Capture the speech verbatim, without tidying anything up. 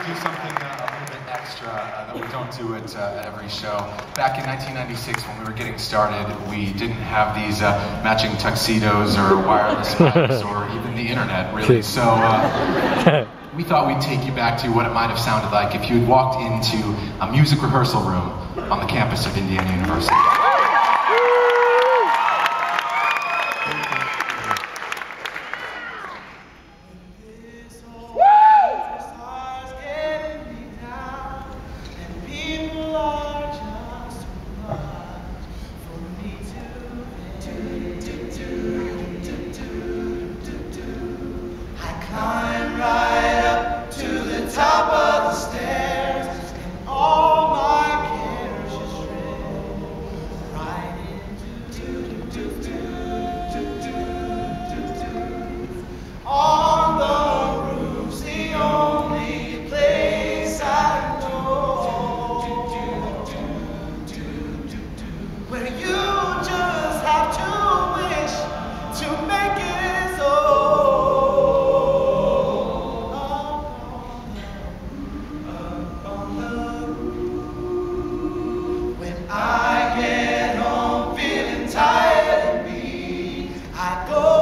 do something uh, a little bit extra uh, that we don't do at, uh, at every show. Back in nineteen ninety-six, when we were getting started, we didn't have these uh, matching tuxedos or wireless mics or even the internet, really. So uh, we thought we'd take you back to what it might have sounded like if you had walked into a music rehearsal room on the campus of Indiana University. I get home feeling tired of me. I go